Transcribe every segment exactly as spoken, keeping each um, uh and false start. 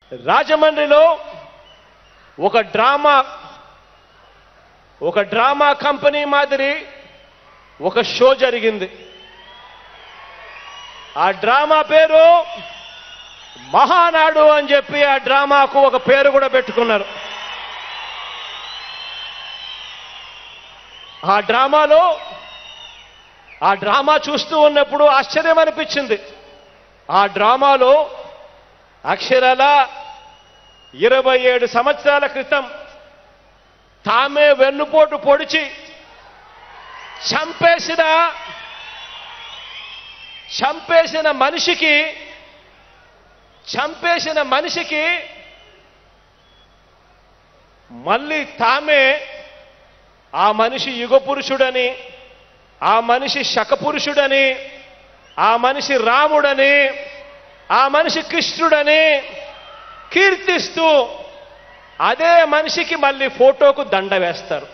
రాజమండ్రిలో ఒక డ్రామా ఒక డ్రామా కంపెనీ మాదిరి ఒక షో జరిగింది. ఆ డ్రామా పేరు మహానాడు అని చెప్పి ఆ డ్రామాకు ఒక పేరు కూడా పెట్టుకున్నారు. ఆ డ్రామాలో ఆ డ్రామా చూస్తూ ఉన్నప్పుడు ఆశ్చర్యం అనిపించింది. ఆ డ్రామాలో అక్షరాల ఇరవై ఏడు సంవత్సరాల క్రితం తామే వెన్నుపోటు పొడిచి చంపేసిన చంపేసిన మనిషికి చంపేసిన మనిషికి మళ్ళీ తామే ఆ మనిషి యుగ పురుషుడని, ఆ మనిషి శకపురుషుడని, ఆ మనిషి రాముడని, ఆ మనిషి కృష్ణుడని కీర్తిస్తూ అదే మనిషికి మళ్ళీ ఫోటోకు దండ వేస్తారు.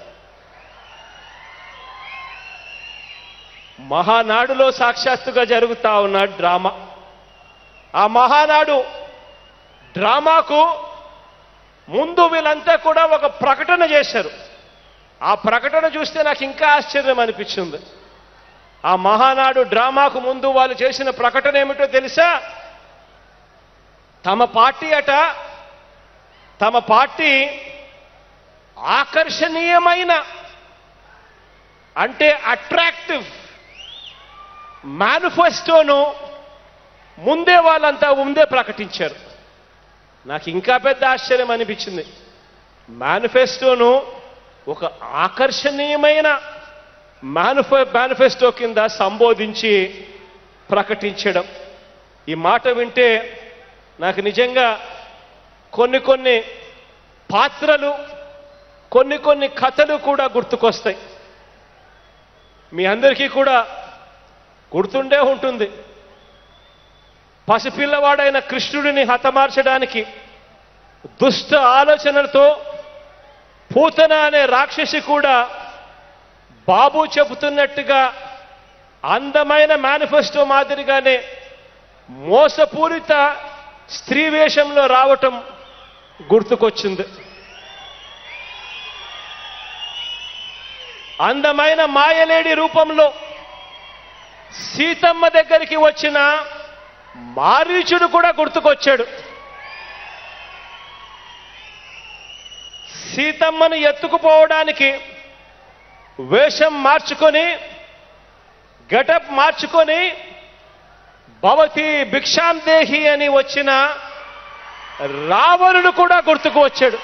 మహానాడులో సాక్షాత్తుగా జరుగుతా ఉన్న డ్రామా. ఆ మహానాడు డ్రామాకు ముందు వీళ్ళంతా కూడా ఒక ప్రకటన చేశారు. ఆ ప్రకటన చూస్తే నాకు ఇంకా ఆశ్చర్యం అనిపించింది. ఆ మహానాడు డ్రామాకు ముందు వాళ్ళు చేసిన ప్రకటన ఏమిటో తెలుసా? తమ పార్టీ అట తమ పార్టీ ఆకర్షణీయమైన అంటే అట్రాక్టివ్ మేనిఫెస్టోను ముందే వాళ్ళంతా ముందే ప్రకటించారు. నాకు ఇంకా పెద్ద ఆశ్చర్యం అనిపించింది. మేనిఫెస్టోను ఒక ఆకర్షణీయమైన మేనిఫె మేనిఫెస్టో కింద సంబోధించి ప్రకటించడం. ఈ మాట వింటే నాకు నిజంగా కొన్ని కొన్ని పాత్రలు కొన్ని కొన్ని కథలు కూడా గుర్తుకొస్తాయి. మీ అందరికీ కూడా గుర్తుండే ఉంటుంది. పసిపిల్లవాడైన కృష్ణుడిని హతమార్చడానికి దుష్ట ఆలోచనలతో పూతన అనే రాక్షసి కూడా బాబు చెబుతున్నట్టుగా అందమైన మేనిఫెస్టో మాదిరిగానే మోసపూరిత స్త్రీ వేషంలో రావటం గుర్తుకొచ్చింది. అందమైన మాయలేడి రూపంలో సీతమ్మ దగ్గరికి వచ్చిన మారీచుడు కూడా గుర్తుకొచ్చాడు. సీతమ్మను ఎత్తుకుపోవడానికి వేషం మార్చుకొని గెటప్ మార్చుకొని భవతి భిక్షాందేహి అని వచ్చిన రావణుడు కూడా గుర్తుకు వచ్చాడు.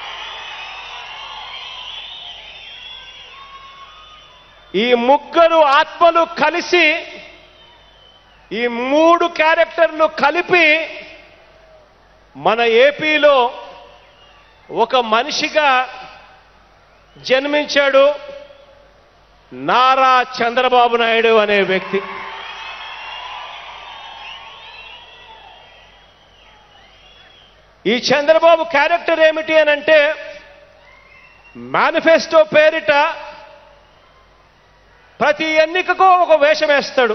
ఈ ముగ్గురు ఆత్మలు కలిసి ఈ మూడు క్యారెక్టర్లు కలిపి మన ఏపీలో ఒక మనిషిగా జన్మించాడు. నారా చంద్రబాబు నాయుడు అనే వ్యక్తి. ఈ చంద్రబాబు క్యారెక్టర్ ఏమిటి అని అంటే మేనిఫెస్టో పేరిట ప్రతి ఎన్నికకు ఒక వేషం వేస్తాడు,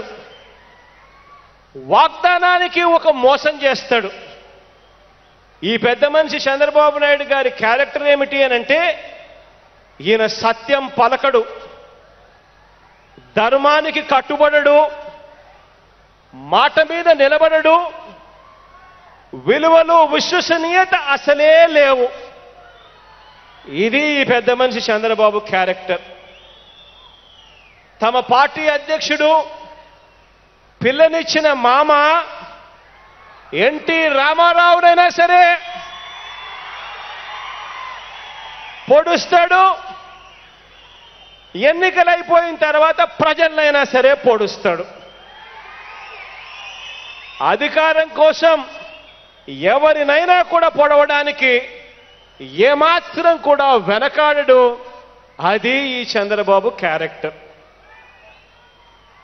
వాగ్దానానికి ఒక మోసం చేస్తాడు. ఈ పెద్ద మనిషి చంద్రబాబు నాయుడు గారి క్యారెక్టర్ ఏమిటి అని అంటే ఈయన సత్యం పలకడు, ధర్మానికి కట్టుబడడు, మాట మీద నిలబడడు, విలువలు విశ్వసనీయత అసలే లేవు. ఇది ఈ పెద్ద మనిషి చంద్రబాబు క్యారెక్టర్. తమ పార్టీ అధ్యక్షుడు పిల్లనిచ్చిన మామ ఎన్టీ రామారావునైనా సరే పొడుస్తాడు, ఎన్నికలైపోయిన తర్వాత ప్రజలనైనా సరే పొడుస్తాడు. అధికారం కోసం ఎవరినైనా కూడా పొడవడానికి ఏమాత్రం కూడా వెనకాడడు. అది ఈ చంద్రబాబు క్యారెక్టర్.